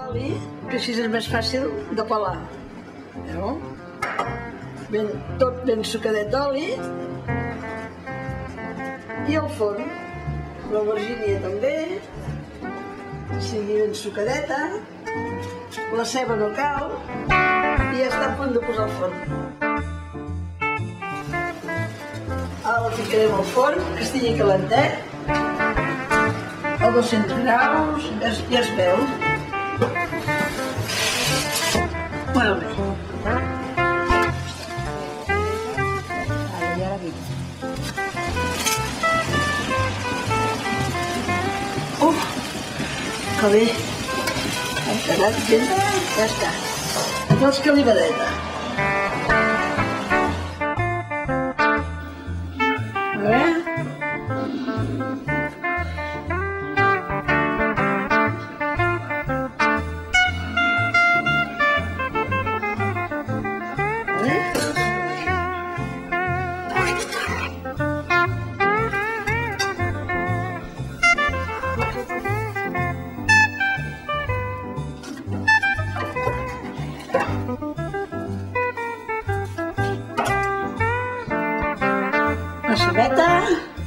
d'oli, que així és més fàcil de pelar. Veu? Tot ben sucadet d'oli. I al forn. L'aubergínia també. Sigui ben sucadeta. La ceba no cal. I ja està a punt de posar al forn. Ara la ficarem al forn, que estigui calentet. A 200 graus, ja es veu. Molt bé. Que bé. Ha quedat ben... Ja està. No és calibadeta. A veure... La cebeta.